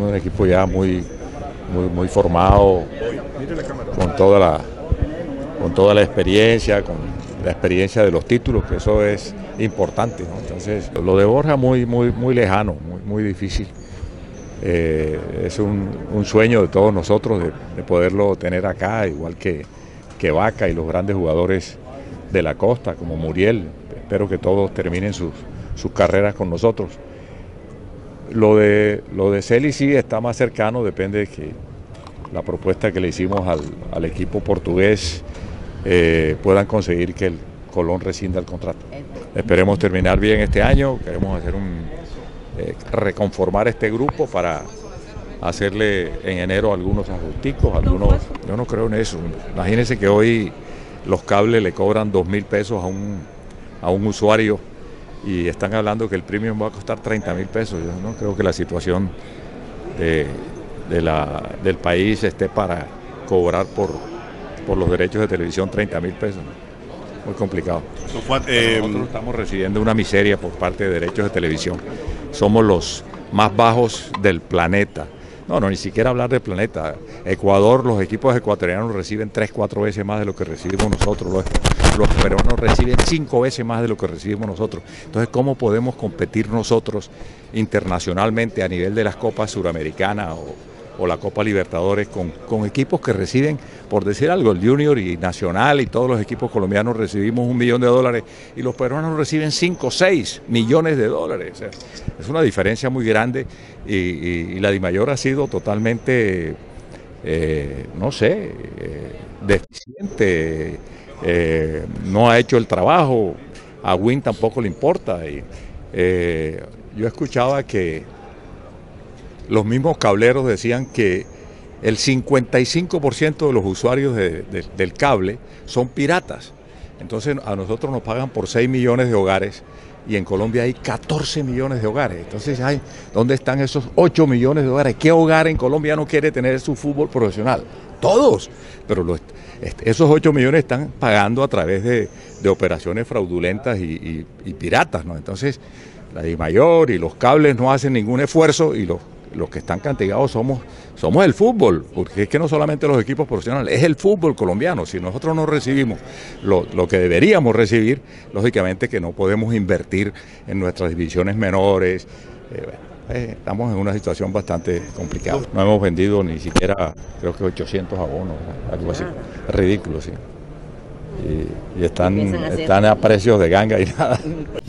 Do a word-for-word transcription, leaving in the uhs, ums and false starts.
tenemos un equipo ya muy, muy, muy formado, con toda la, con toda la experiencia, con la experiencia de los títulos, que eso es importante, ¿no? Entonces, lo de Borja muy, muy, muy lejano, muy, muy difícil. Eh, es un, un sueño de todos nosotros de, de poderlo tener acá, igual que, que Vaca y los grandes jugadores de la costa, como Muriel. Espero que todos terminen sus, sus carreras con nosotros. Lo de, lo de Celi sí está más cercano, depende de que la propuesta que le hicimos al, al equipo portugués eh, puedan conseguir que el Colón rescinda el contrato. Esperemos terminar bien este año, queremos hacer un, eh, reconformar este grupo para hacerle en enero algunos ajusticos, algunos, yo no creo en eso. Imagínense que hoy los cables le cobran dos mil pesos a un, a un usuario y están hablando que el premium va a costar treinta mil pesos. Yo no creo que la situación de, de la, del país esté para cobrar por, por los derechos de televisión treinta mil pesos. Muy complicado. Eh, Nosotros estamos recibiendo una miseria por parte de derechos de televisión. Somos los más bajos del planeta. No, no, ni siquiera hablar del planeta. Ecuador, los equipos ecuatorianos reciben tres, cuatro veces más de lo que recibimos nosotros. Los, los peruanos reciben cinco veces más de lo que recibimos nosotros. Entonces, ¿cómo podemos competir nosotros internacionalmente a nivel de las Copas Suramericanas o, o la Copa Libertadores con, con equipos que reciben, por decir algo, el Junior y Nacional y todos los equipos colombianos recibimos un millón de dólares y los peruanos reciben cinco, seis millones de dólares? O sea, es una diferencia muy grande y, y, y la DIMAYOR ha sido totalmente, eh, no sé, eh, deficiente, eh, no ha hecho el trabajo, a Win tampoco le importa. Y, eh, yo escuchaba que los mismos cableros decían que el cincuenta y cinco por ciento de los usuarios de, de, del cable son piratas. Entonces a nosotros nos pagan por seis millones de hogares y en Colombia hay catorce millones de hogares. Entonces, ay, ¿dónde están esos ocho millones de hogares? ¿Qué hogar en Colombia no quiere tener su fútbol profesional? Todos. Pero los, esos ocho millones están pagando a través de, de operaciones fraudulentas y, y, y piratas, ¿no? Entonces, la DIMAYOR y los cables no hacen ningún esfuerzo y los los que están castigados somos, somos el fútbol, porque es que no solamente los equipos profesionales, es el fútbol colombiano. Si nosotros no recibimos lo, lo que deberíamos recibir, lógicamente que no podemos invertir en nuestras divisiones menores. Eh, eh, estamos en una situación bastante complicada. No hemos vendido ni siquiera, creo que ochocientos abonos, algo así. Es ridículo, sí. Y, y están, están a precios de ganga y nada.